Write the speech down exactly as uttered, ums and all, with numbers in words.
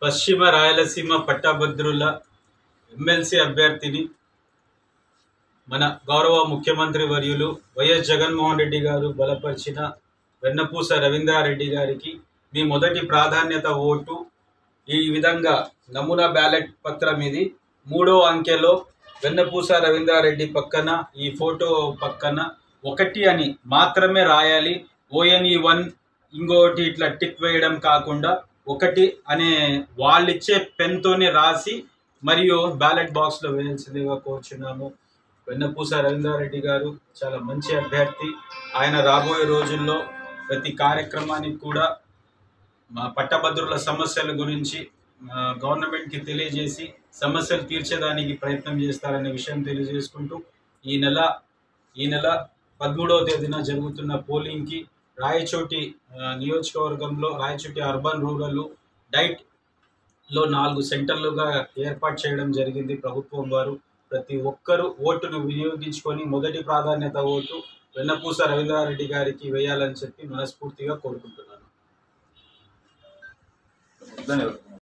పశ్చిమ రాయలసీమ పట్టభద్రుల ఎమ్మెల్సీ అభ్యర్థిని మన గౌరవ ముఖ్యమంత్రి వర్యులు వైఎస్ జగన్మోహన్ రెడ్డి గారు బలపరిచిన వెన్నపూస రవీంద్రారెడ్డి గారికి మీ మొదటి ప్రాధాన్యత ఓటు. ఈ విధంగా నమూనా బ్యాలెట్ పత్రం ఇది. మూడో అంకెలో వెన్నపూస రవీంద్రారెడ్డి పక్కన ఈ ఫోటో పక్కన ఒకటి అని మాత్రమే రాయాలి. ఓఎన్ఈ వన్ ఇంకోటి ఇట్లా టిక్ వేయడం కాకుండా ఒకటి అనే వాళ్ళిచ్చే పెన్తోనే రాసి మరియు బ్యాలెట్ బాక్స్లో వేయాల్సిందిగా కోరుచున్నాము. వెన్నపూస రవీంద్రారెడ్డి గారు చాలా మంచి అభ్యర్థి. ఆయన రాబోయే రోజుల్లో ప్రతి కార్యక్రమానికి కూడా మా పట్టభద్రుల సమస్యల గురించి గవర్నమెంట్కి తెలియజేసి సమస్యలు తీర్చేదానికి ప్రయత్నం చేస్తారనే విషయం తెలియజేసుకుంటూ ఈ నెల ఈ నెల పదమూడవ తేదీన జరుగుతున్న పోలింగ్కి రాయచోటి నియోజకవర్గంలో రాయచోటి అర్బన్ రూరల్ డైట్లో నాలుగు సెంటర్లుగా ఏర్పాటు చేయడం జరిగింది ప్రభుత్వం వారు. ప్రతి ఒక్కరూ ఓటును వినియోగించుకొని మొదటి ప్రాధాన్యత ఓటు వెన్నపూస రవీంద్రారెడ్డి గారికి వేయాలని చెప్పి మనస్ఫూర్తిగా కోరుకుంటున్నాను. ధన్యవాదాలు.